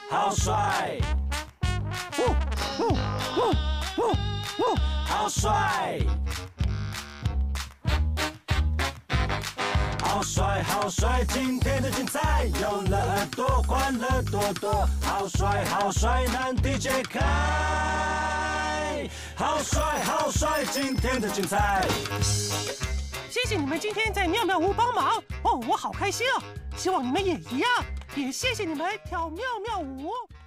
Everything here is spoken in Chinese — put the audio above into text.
好帅！好帅！好帅好帅，今天的精彩有了耳朵，欢乐多多。好帅好帅，难题解开。好帅好帅，今天的精彩。 谢谢你们今天在妙妙屋帮忙哦，我好开心哦！希望你们也一样，也谢谢你们跳妙妙舞。